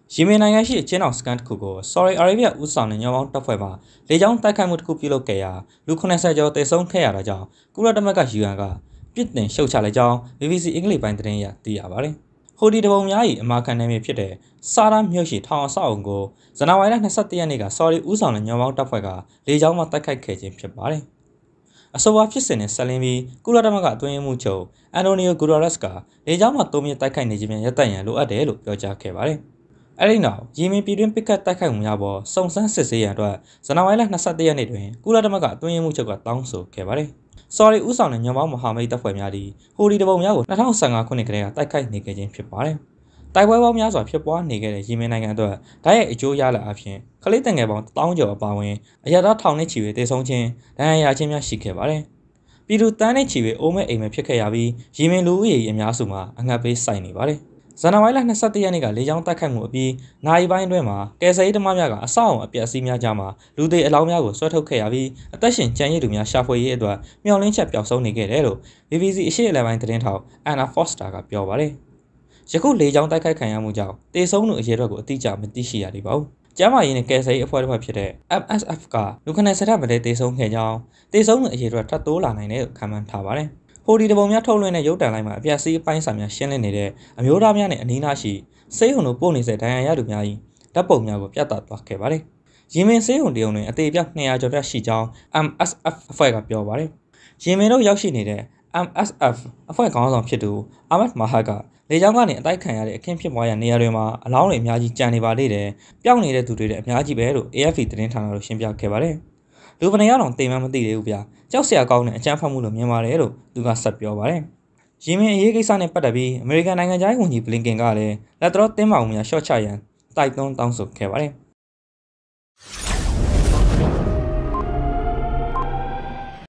ယီမင်နိုင်ငံရှိအကျဉ်းထောင်စခန်းတစ်ခုကို Saudi Arabia ဦးဆောင်တဲ့ညောင်ပေါင်းတပ်ဖွဲ့မှလေကြောင်းတိုက်ခိုက်မှုတစ်ခုပြုလုပ်ခဲ့ရာလူ80ကျော်သေဆုံးခဲ့ရတာကြောင့်ကုလသမဂ္ဂ UN ကပြစ်တင်ရှုတ်ချလိုက်ကြောင်း BBC အင်္ဂလိပ်ပိုင်းသတင်းအရသိရပါတယ်။ဟိုဒီတပုံများ၏အမာခံနယ်မြေဖြစ်တဲ့စာရာမြို့ရှိထောင်အဆောက်အုံကိုဇန်နဝါရီလ22ရက်နေ့က Saudi ဦးဆောင်တဲ့ညောင်ပေါင်းတပ်ဖွဲ့ကလေကြောင်းမှတိုက်ခိုက်ခဲ့ခြင်းဖြစ်ပါတယ်။အဆိုပါဖြစ်စဉ်နဲ့ဆက်လင်းပြီးကုလသမဂ္ဂအတွင်းရေးမှူးချုပ်အန်တိုနီယိုဂူတာရက်စ်ကလေကြောင်းမှတိုးမြင့်တိုက်ခိုက်နေခြင်းများရပ်တန့်ရန်လိုအပ်တယ်လို့ပြောကြားခဲ့ပါတယ်။အဲဒီနောက်ယီမင်ပြည်တွင်းပစ်ခတ်တိုက်ခိုက်မှုများပေါ်စုံစမ်းစစ်ဆေးရန်အတွက်ဇန်နဝါရီလ22ရက်နေ့တွင်ကုလသမဂ္ဂအတွင်းရေးမှူးချုပ်ကတောင်းဆိုခဲ့ပါတယ်။ Saudi ဦးဆောင်တဲ့ညောင်ပေါင်းမဟာမိတ်တပ်ဖွဲ့များသည်ဟိုဒီတပုံများကို2015ခုနှစ်ကတည်းကတိုက်ခိုက်နေခဲ့ခြင်းဖြစ်ပါတယ်။တိုက်ပွဲပေါင်းများစွာဖြစ်ပွားနေခဲ့တဲ့ယီမင်နိုင်ငံအတွက်ဓာတ်ရိုက်အကျိုးရလဒ်အဖြစ်ကလေးတငယ်ပေါင်း1000ကျော်အပါအဝင်အရသားထောင်နဲ့ချီ၍တေဆုံးခြင်းဒဏ်ရာရခြင်းများရှိခဲ့ပါတယ်။ပြည်သူတန်းနဲ့ချီ၍အိုးမဲ့အိမ်မဲ့ဖြစ်ခဲ့ရပြီးယီမင်လူဦးရေအများစုမှာအငတ်ပေးဆိုင်နေပါတယ်။ဇန်နဝါရီလ22ရက်နေ့ကလေကြောင်းတိုက်ခိုက်မှုအပြီးနိုင်ပိုင်းအတွင်းမှာကယ်ဆယ်ရေးသမားများကအဆောက်အအုံအပျက်အစီးများကြားမှာလူသေအလောင်းများကိုဆွဲထုတ်ခဲ့ရပြီးအသက်ရှင်ကျန်ရစ်သူများရှာဖွေရေးအတွက်မျှော်လင့်ချက်ပျောက်ဆုံးနေခဲ့တယ်လို့ BBC အရှေ့အလယ်ပိုင်းသတင်းထောက်အန်နာဖော့စတာကပြောပါတယ်။ယခုလေကြောင်းတိုက်ခိုက်ခံရမှုကြောင့်တေဆုံးသူအရေအတွက်ကိုအတိအကျမသိရှိရသေးပါဘူး။ကျမ်းမာရေးနဲ့ကယ်ဆယ်ရေးအဖွဲ့တစ်ဖွဲ့ဖြစ်တဲ့ MSF ကလူ90ထက်မနည်းတေဆုံးခဲ့ကြောင်းတေဆုံးသူအရေအတွက်ထပ်တိုးလာနိုင်တယ်လို့ခန့်မှန်းထားပါတယ်။ဟိုဒီတပုံများထုတ်လွှင့်တဲ့ရုပ်တံလိုက်မှာအပြက်စီးအပိုင်းစာများရှင်းလင်းနေတဲ့အမျိုးသားများနဲ့အနီးနားရှိစေးရုံတို့ပို့နေတဲ့ဒဏ်ရာရသူများ၏ဓာတ်ပုံများကိုပြသသွားခဲ့ပါတယ်။ယီမင်စေးရုံတရုံတွင်အသေးပြ200ကျော်ရှိကြောင်း MSF အဖွဲ့ကပြောပါတယ်။ယီမင်တို့ရောက်ရှိနေတဲ့ MSF အဖွဲ့ခေါင်းဆောင်ဖြစ်သူအာမတ်မာဟာကလေကြောင်းကနေအတိုက်ခံရတဲ့အခင်းဖြစ်ပွားရာနေရာတွေမှာအလောင်းတွေအများကြီးကျန်နေပါသေးတယ်။ပျောက်နေတဲ့သူတွေလည်းအများကြီးပဲလို့ AFP သတင်းဌာနတို့ရှင်းပြခဲ့ပါတယ်။လူပနေရအောင်တိမ်မှမသိသေးဘူးဗျာကြောက်စရာကောင်းတဲ့အကြမ်းဖက်မှုလို့မြင်ပါတယ်လို့သူကဆက်ပြောပါတယ်။ယီမင်အရေးကိစ္စနဲ့ပတ်သက်ပြီးအမေရိကန်နိုင်ငံသားဝန်ကြီးဘလင်ကင်ကလည်းလက်တော်တင်းမာမှုများရှော့ချရန်တိုက်တွန်းတောင်းဆိုခဲ့ပါတယ်။